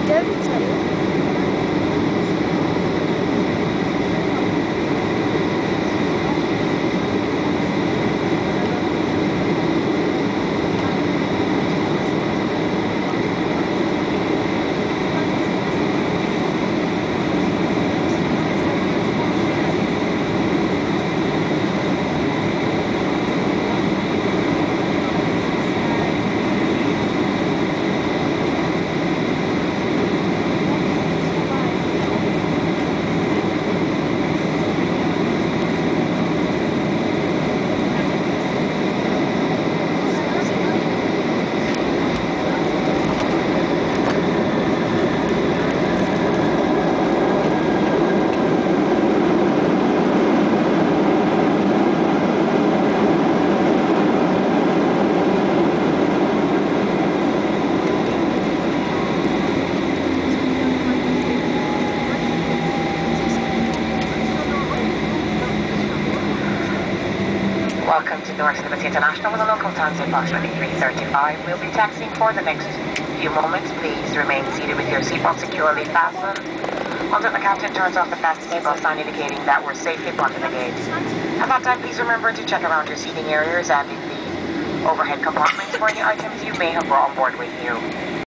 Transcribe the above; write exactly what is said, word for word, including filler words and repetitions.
Welcome to Newark Liberty International with a local time at approximately three thirty-five. We'll be taxiing for the next few moments. Please remain seated with your seatbelt securely fastened until the captain turns off the fasten seatbelt sign indicating that we're safely bonded the gate. At that time, please remember to check around your seating areas and in the overhead compartments for any items you may have brought on board with you.